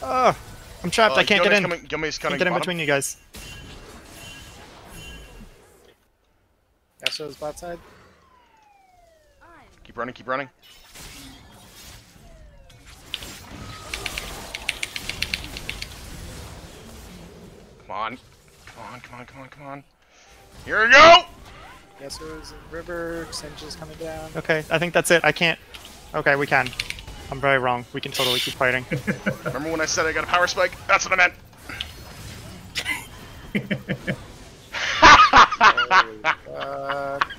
I'm trapped. I can't get in. Yumi's Can't coming get in bottom. between you guys. Yasuo's bot side. Keep running, keep running. Come on. Come on, come on, come on, come on. Here we go! Yasuo's in river. Senju's coming down. Okay, I think that's it. I can't. Okay, we can. I'm very wrong. We can totally keep fighting. Remember when I said I got a power spike? That's what I meant. Holy fuck.